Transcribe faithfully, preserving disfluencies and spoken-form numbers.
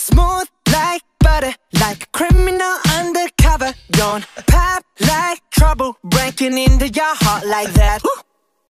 Smooth like butter, like a criminal undercover. Don't pop like trouble, breaking into your heart like that.